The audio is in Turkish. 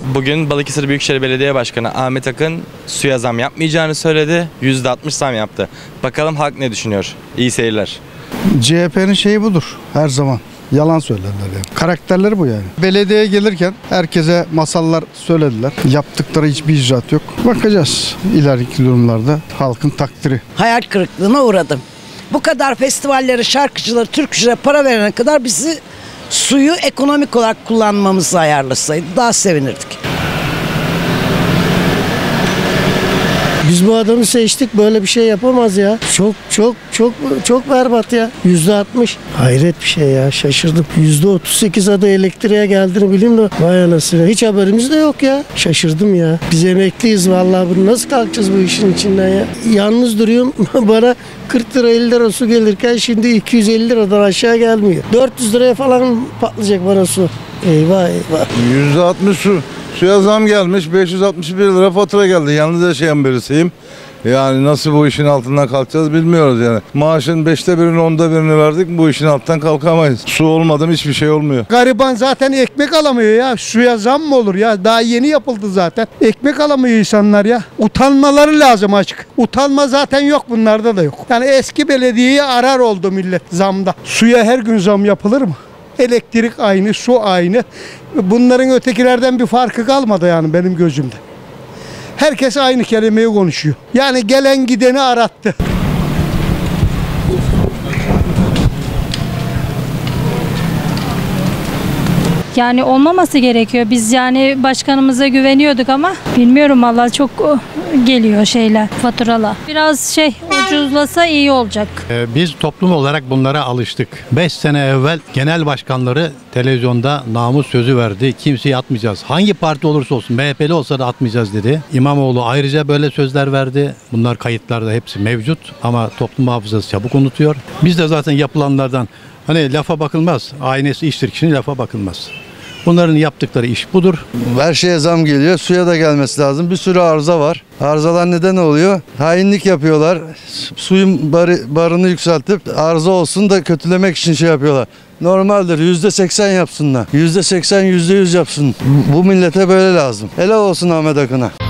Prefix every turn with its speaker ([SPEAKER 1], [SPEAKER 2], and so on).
[SPEAKER 1] Bugün Balıkesir Büyükşehir Belediye Başkanı Ahmet Akın suya zam yapmayacağını söyledi. %60 zam yaptı. Bakalım halk ne düşünüyor? İyi seyirler.
[SPEAKER 2] CHP'nin şeyi budur her zaman. Yalan söylerler yani. Karakterleri bu yani. Belediyeye gelirken herkese masallar söylediler. Yaptıkları hiçbir icraat yok. Bakacağız ileriki durumlarda halkın takdiri.
[SPEAKER 3] Hayal kırıklığına uğradım. Bu kadar festivalleri, şarkıcıları, türkücülere para verene kadar bizi suyu ekonomik olarak kullanmamızı ayarlasaydı daha sevinirdik.
[SPEAKER 4] Biz bu adamı seçtik, böyle bir şey yapamaz ya. Çok berbat ya. %60. Hayret bir şey ya, şaşırdım. %38 adı elektriğe geldiğini bileyim de vay anasını. Hiç haberimiz de yok ya. Şaşırdım ya. Biz emekliyiz vallahi, bunu nasıl kalkacağız bu işin içinden ya. Yalnız duruyorum bana 40 lira 50 lira su gelirken şimdi 250 liradan aşağı gelmiyor. 400 liraya falan patlayacak bana su. Eyvah eyvah.
[SPEAKER 5] %60 suya zam gelmiş, 561 lira fatura geldi. Yalnız yaşayan birisiyim. Yani nasıl bu işin altından kalkacağız bilmiyoruz yani. Maaşın 5'te birini 10'da birini verdik, bu işin altından kalkamayız. Su olmadan hiçbir şey olmuyor.
[SPEAKER 6] Gariban zaten ekmek alamıyor ya. Suya zam mı olur ya? Daha yeni yapıldı zaten. Ekmek alamıyor insanlar ya. Utanmaları lazım açık. Utanma zaten yok, bunlarda da yok. Yani eski belediyeyi arar oldu millet zamda. Suya her gün zam yapılır mı? Elektrik aynı, su aynı. Bunların ötekilerden bir farkı kalmadı yani benim gözümde. Herkes aynı kelimeyi konuşuyor. Yani gelen gideni arattı.
[SPEAKER 7] Yani olmaması gerekiyor. Biz yani başkanımıza güveniyorduk ama bilmiyorum vallahi, çok geliyor şeyler, faturalar. Biraz ucuzlasa iyi olacak.
[SPEAKER 8] Biz toplum olarak bunlara alıştık. 5 sene evvel genel başkanları televizyonda namus sözü verdi. Kimseyi atmayacağız. Hangi parti olursa olsun, MHP'li olsa da atmayacağız dedi. İmamoğlu ayrıca böyle sözler verdi. Bunlar kayıtlarda hepsi mevcut ama toplum hafızası çabuk unutuyor. Biz de zaten yapılanlardan hani lafa bakılmaz. Aynesi iştir kişinin, lafa bakılmaz. Bunların yaptıkları iş budur.
[SPEAKER 5] Her şeye zam geliyor, suya da gelmesi lazım. Bir sürü arıza var. Arızalar neden oluyor? Hainlik yapıyorlar. Suyun barını yükseltip arıza olsun da kötülemek için şey yapıyorlar. Normaldir, %80 yapsınlar. %80, %100 yapsın. Bu millete böyle lazım. Helal olsun Ahmet Akın'a.